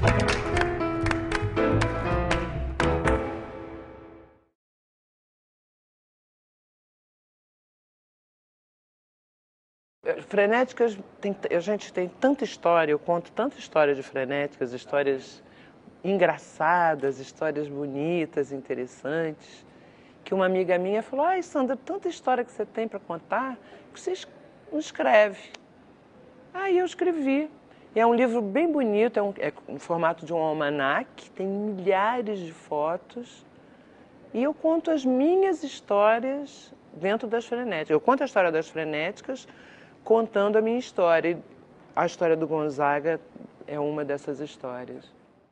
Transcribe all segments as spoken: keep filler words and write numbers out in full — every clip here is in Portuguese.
Frenéticas, tem, a gente tem tanta história, eu conto tanta história de frenéticas, histórias engraçadas, histórias bonitas, interessantes, que uma amiga minha falou: ai, Sandra, tanta história que você tem para contar, que você não escreve. Aí eu escrevi. E é um livro bem bonito, é um, é um formato de um almanaque, tem milhares de fotos, e eu conto as minhas histórias dentro das frenéticas. Eu conto a história das frenéticas contando a minha história. A história do Gonzaga é uma dessas histórias.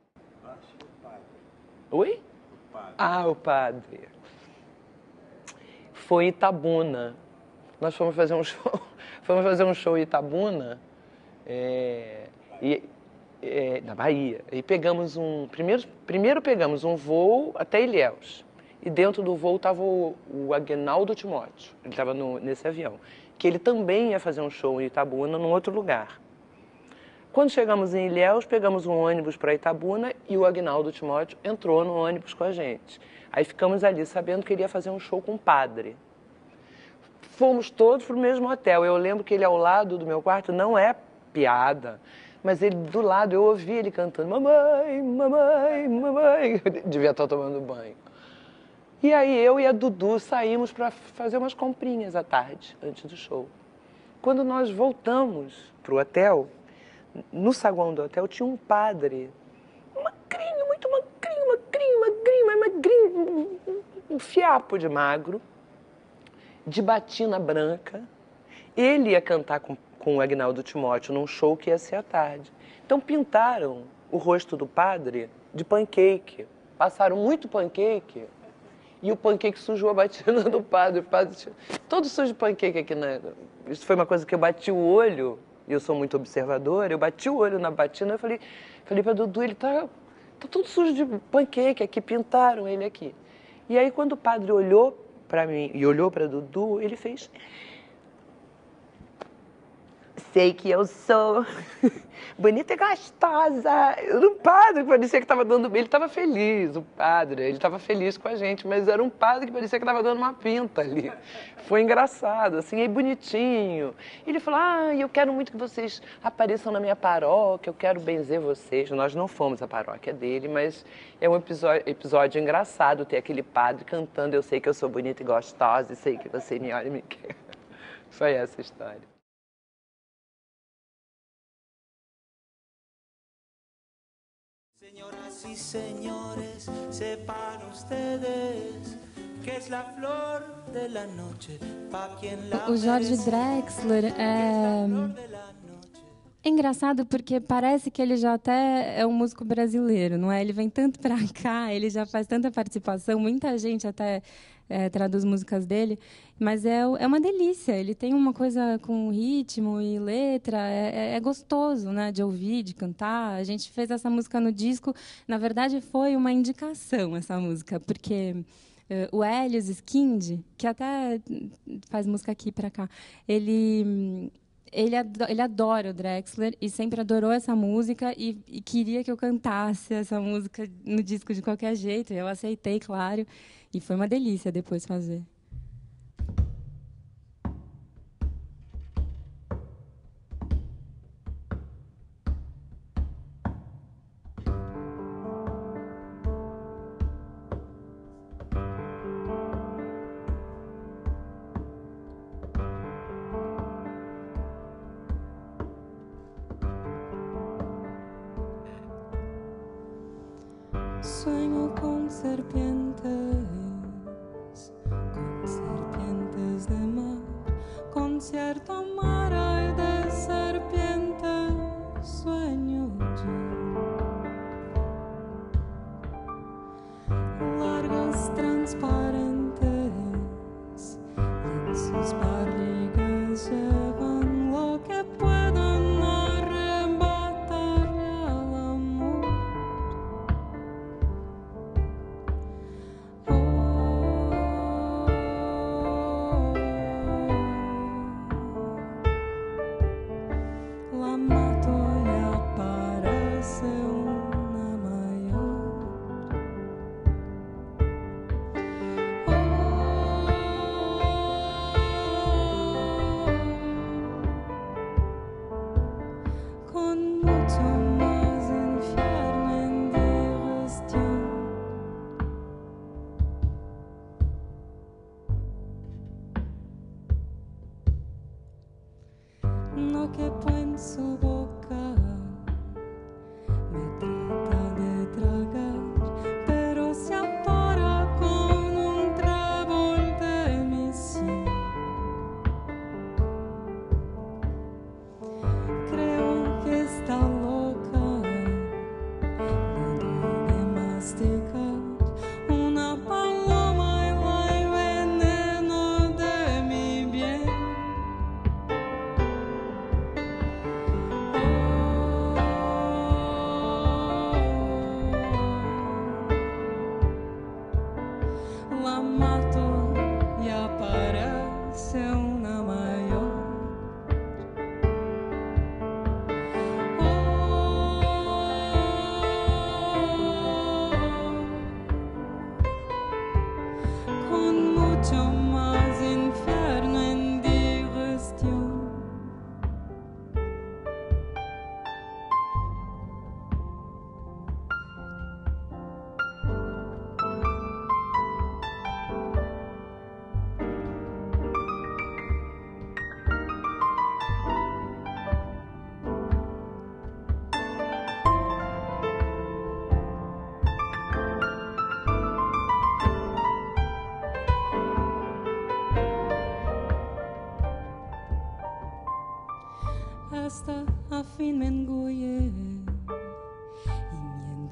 Oi? O padre. Ah, o padre. Foi em Itabuna. Nós fomos fazer um show, fomos fazer um show em Itabuna, é, e, é, na Bahia. E pegamos um. Primeiro, primeiro pegamos um voo até Ilhéus. E dentro do voo estava o, o Aguinaldo Timóteo. Ele estava nesse avião. Que ele também ia fazer um show em Itabuna, num outro lugar. Quando chegamos em Ilhéus, pegamos um ônibus para Itabuna e o Aguinaldo Timóteo entrou no ônibus com a gente. Aí ficamos ali sabendo que ele ia fazer um show com o padre. Fomos todos para o mesmo hotel. Eu lembro que ele ao lado do meu quarto, não é piada, mas ele do lado, eu ouvi ele cantando: mamãe, mamãe, mamãe. Eu devia estar tomando banho. E aí eu e a Dudu saímos para fazer umas comprinhas à tarde, antes do show. Quando nós voltamos para o hotel, no saguão do hotel tinha um padre, magrinho, muito magrinho, magrinho, magrinho, mas magrinho, um fiapo de magro, de batina branca. Ele ia cantar com, com o Aguinaldo Timóteo num show que ia ser à tarde. Então pintaram o rosto do padre de pancake, passaram muito pancake. E o pancake sujou a batina do padre. O padre tinha... todo sujo de pancake aqui, né? Isso foi uma coisa que eu bati o olho, e eu sou muito observadora, eu bati o olho na batina e falei, falei para Dudu, ele tá, tá todo sujo de pancake aqui, pintaram ele aqui. E aí quando o padre olhou para mim e olhou para Dudu, ele fez: sei que eu sou bonita e gostosa. O padre parecia que estava dando... Ele estava feliz, o padre. Ele estava feliz com a gente, mas era um padre que parecia que estava dando uma pinta ali. Foi engraçado, assim, e bonitinho. Ele falou: ah, eu quero muito que vocês apareçam na minha paróquia, eu quero benzer vocês. Nós não fomos à paróquia dele, mas é um episódio, episódio engraçado ter aquele padre cantando: eu sei que eu sou bonita e gostosa, e sei que você me olha e me quer. Foi essa a história. Señoras y señores, sepan ustedes que es la flor de la noche pa quien la O Jorge Drexler é... é engraçado porque parece que ele já até é um músico brasileiro, não é? Ele vem tanto para cá, ele já faz tanta participação, muita gente até é, traduz músicas dele, mas é, é uma delícia. Ele tem uma coisa com ritmo e letra, é, é gostoso, né, de ouvir, de cantar. A gente fez essa música no disco, na verdade foi uma indicação essa música, porque uh, o Helios Skind, que até faz música aqui para cá, ele... Ele adora, ele adora o Drexler e sempre adorou essa música e, e queria que eu cantasse essa música no disco de qualquer jeito. Eu aceitei, claro, e foi uma delícia depois fazer. Sueño con serpientes, con serpientes de mar, con cierto mar hay de serpientes, sueño yo. Largas, transparentes, y en sus barrigas llevan lo que puedan arrebatarle al amor. La mato y aparece un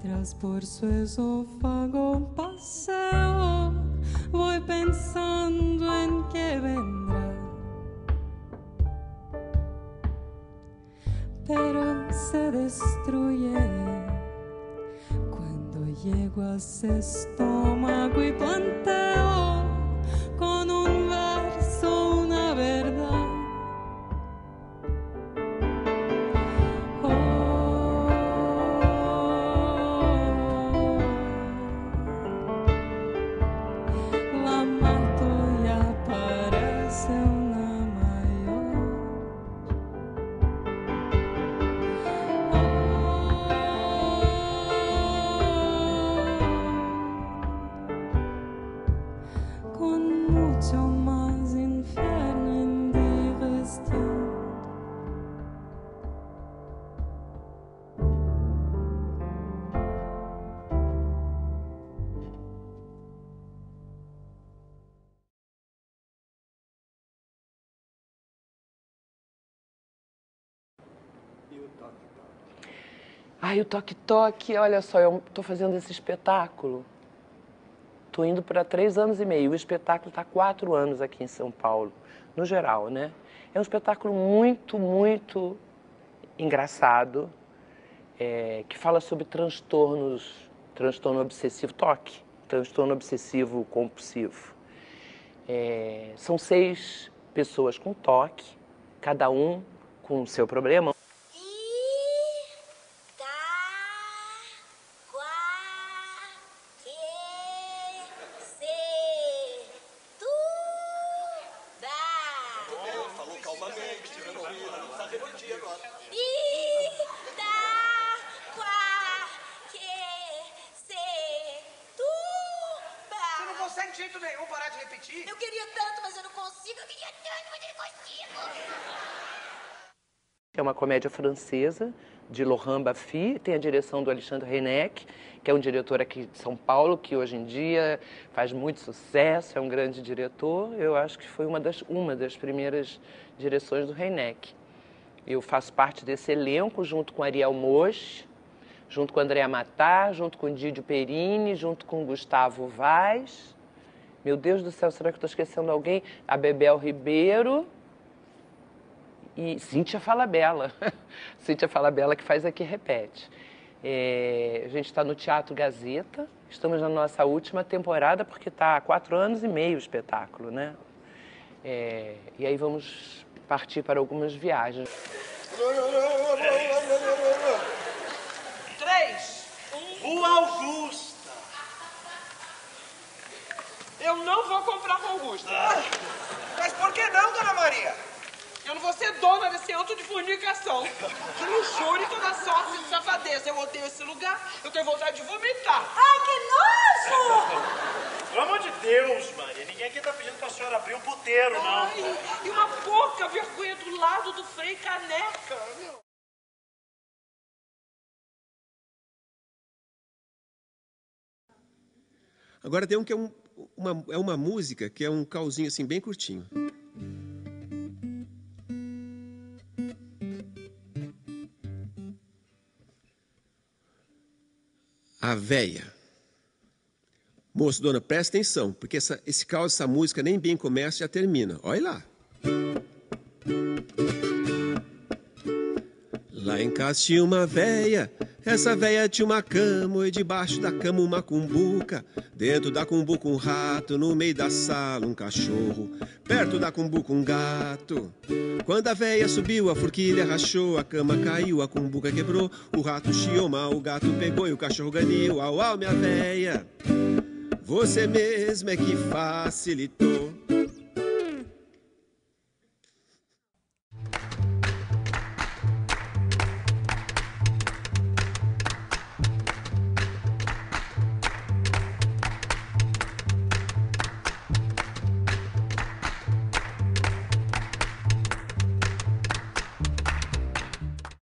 mientras por su esófago paseo voy pensando en que vendrá, pero se destruye cuando llego a ese estómago y planteo con un verso una verdad. Ai, o toque-toque, olha só, eu estou fazendo esse espetáculo. Estou indo para três anos e meio. O espetáculo está há quatro anos aqui em São Paulo, no geral, né? É um espetáculo muito, muito engraçado, é, que fala sobre transtornos, transtorno obsessivo, toque, transtorno obsessivo compulsivo. É, são seis pessoas com toque, cada um com o seu problema. De jeito nenhum parar de repetir. Eu queria tanto, mas eu não consigo. Eu queria tanto, mas eu não consigo. É uma comédia francesa, de Laurent Baffy, tem a direção do Alexandre Reineck, que é um diretor aqui de São Paulo, que hoje em dia faz muito sucesso, é um grande diretor. Eu acho que foi uma das, uma das primeiras direções do Reineck. Eu faço parte desse elenco, junto com Ariel Mosch, junto com Andréa Matar, junto com Didio Perini, junto com Gustavo Vaz. Meu Deus do céu, será que eu estou esquecendo alguém? A Bebel Ribeiro e Cíntia Falabella. Cíntia Falabella, que faz aqui repete. É, a gente está no Teatro Gazeta, estamos na nossa última temporada, porque está há quatro anos e meio o espetáculo, né? É, e aí vamos partir para algumas viagens. Três. Rua Augusta. Eu não vou comprar com Augusta. Ah, mas por que não, dona Maria? Eu não vou ser dona desse auto de fornicação. Que luxúria e toda sorte de safadeza. Eu odeio esse lugar, eu tenho vontade de vomitar. Ai, que nojo! Pelo amor de Deus, Maria, ninguém aqui tá pedindo pra senhora abrir um puteiro, não. Ai, e uma pouca vergonha do lado do Frei Caneca. Agora tem um que é, um, uma, é uma música que é um calzinho assim bem curtinho. A Véia. Moço, dona, presta atenção, porque essa, esse caos, essa música nem bem começa e já termina. Olha lá. Lá em casa tinha uma véia, essa véia tinha uma cama e debaixo da cama uma cumbuca. Dentro da cumbuca um rato, no meio da sala um cachorro. Perto da cumbuca um gato. Quando a véia subiu, a forquilha rachou, a cama caiu, a cumbuca quebrou. O rato chiou mal, o gato pegou e o cachorro ganhou. Au, au, minha véia, você mesma é que facilitou.